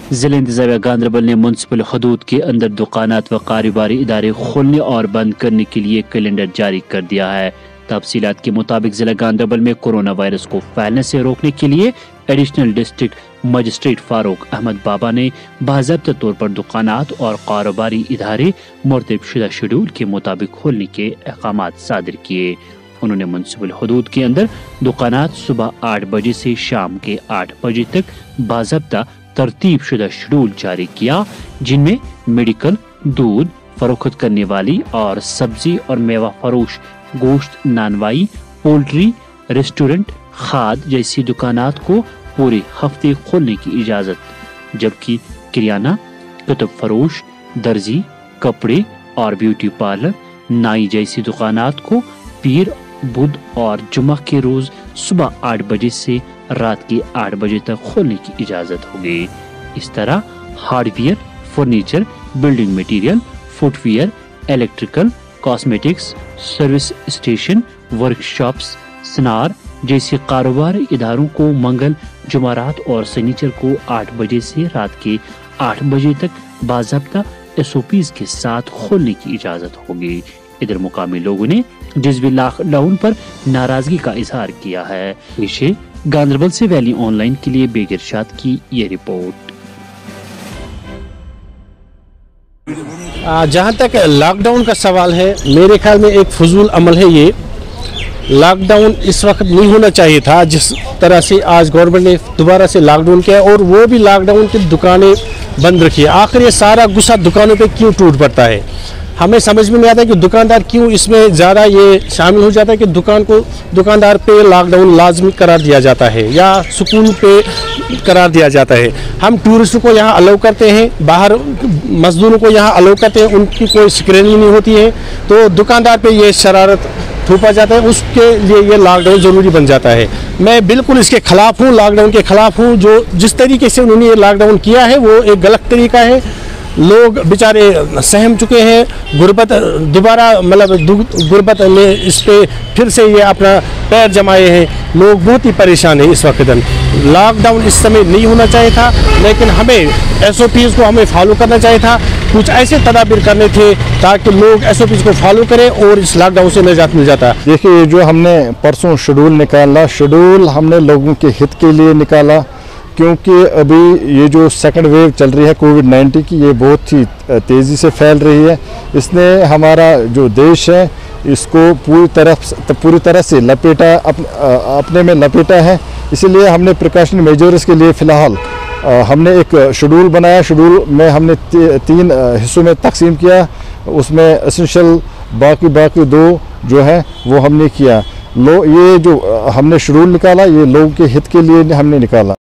ضلع انتظامیہ گاندربل نے منسپل حدود کے اندر دکانات و کاروباری ادارے کھولنے اور بند کرنے کے لیے کیلنڈر جاری کر دیا ہے۔ تفصیلات کے مطابق ضلع گاندربل میں کورونا وائرس کو پھیلنے سے روکنے کے لیے additional district magistrate Farooq Ahmad Baba نے باضابطہ طور پر دکانات اور کاروباری ادارے مرتب شدہ شیڈول کے مطابق کھولنے کے احکامات صادر کیے۔ انہوں نے منسپل حدود کے اندر دکانات صبح 8 بجے سے شام کے 8 بجے تک باضابطہ ترتیب شدہ شیڈول جاری کیا، جن میں میڈیکل، دودھ فروخت کرنے والی اور سبزی اور میوہ فروش، گوشت، نانوائی، پولٹری، ریسٹورنٹ، کھاد جیسی دکانات کو پورے ہفتے کھولنے کی اجازت، جبکہ کریانہ، کتب فروش، درزی، کپڑے اور بیوٹی پارلر، نائی جیسی دکانات کو پیر، بدھ اور جمعہ کے روز صبح 8 بجے سے رات کے 8 بجے تک کھولنے کی اجازت ہوگی۔ اس طرح hardware, furniture, building material, footwear, electrical, cosmetics, service station, workshops, سنار جیسے کاروباری اداروں کو منگل، جمعرات اور سنیچر کو 8 بجے سے رات کے 8 بجے تک باضابطہ SOPs کے ساتھ کھولنے کی اجازت ہوگی۔ ادھر مقامی لوگوں نے جزوی لاک ڈاؤن پر ناراضگی کا اظہار کیا ہے۔ پیشے گاندربل سے ویلی آن لائن کے لیے بیگ ارشاد کی یہ رپورٹ۔ جہاں تک لاک ڈاؤن کا سوال ہے، میرے خیال میں ایک فضول عمل ہے یہ۔ لاک ڈاؤن اس وقت نہیں ہونا چاہیے تھا جس طرح سے آج گورنمنٹ نے دوبارہ سے لاک ڈاؤن کیا، اور وہ بھی لاک ڈاؤن کی دکانیں بند رکھی ہے۔ آخر یہ سارا غصہ دکانوں پہ کیوں ٹوٹ پڑتا ہے؟ ہمیں سمجھ میں نہیں آتا کہ دکاندار کیوں اس میں زیادہ یہ شامل ہو جاتا ہے کہ دکاندار پہ لاک ڈاؤن لازمی قرار دیا جاتا ہے یا سکول پہ قرار دیا جاتا ہے۔ ہم ٹورسٹ کو یہاں الاؤ کرتے ہیں، باہر مزدوروں کو یہاں الاؤ کرتے ہیں، ان کی کوئی اسکریننگ نہیں ہوتی ہے، تو دکاندار پہ یہ شرارت تھوپا جاتا ہے، اس کے لیے یہ لاک ڈاؤن ضروری بن جاتا ہے۔ میں بالکل اس کے خلاف ہوں، لاک ڈاؤن کے خلاف ہوں۔ جس طریقے سے انہوں نے یہ لاک ڈاؤن کیا ہے وہ ایک غلط طریقہ ہے۔ لوگ بیچارے سہم چکے ہیں، غربت دوبارہ غربت نے اس پہ پھر سے یہ اپنا پیر جمائے ہیں، لوگ بہت ہی پریشان ہیں اس وقت۔ لاک ڈاؤن اس سمے نہیں ہونا چاہیے تھا، لیکن ہمیں SOPs کو ہمیں فالو کرنا چاہیے تھا، کچھ ایسے تدابیر کرنے تھے تاکہ لوگ SOPs کو فالو کریں اور اس لاک ڈاؤن سے نجات مل جاتا۔ دیکھیے، جو ہم نے پرسوں شیڈول نکالا، شیڈول ہم نے لوگوں کے ہت کے لیے نکالا، کیونکہ ابھی یہ جو سیکنڈ ویو چل رہی ہے کووڈ-19 کی، یہ بہت ہی تیزی سے پھیل رہی ہے۔ اس نے ہمارا جو دیش ہے اس کو پوری طرح سے اپنے میں لپیٹا ہے۔ اسی لیے ہم نے پریکاشن میجرز کے لیے فی الحال ہم نے ایک شیڈول بنایا۔ شیڈول میں ہم نے 3 حصوں میں تقسیم کیا، اس میں اسینشل باقی 2 جو ہے وہ ہم نے کیا۔ یہ جو ہم نے شیڈول نکالا یہ لوگوں کے ہت کے لیے ہم نے نکالا۔